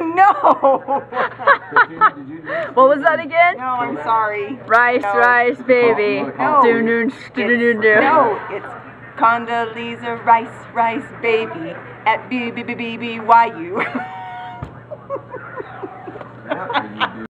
No. What was that again? No, I'm sorry. Rice, No. rice, baby. No. No, It's Condolezza Rice, rice, baby at BBBBBYU.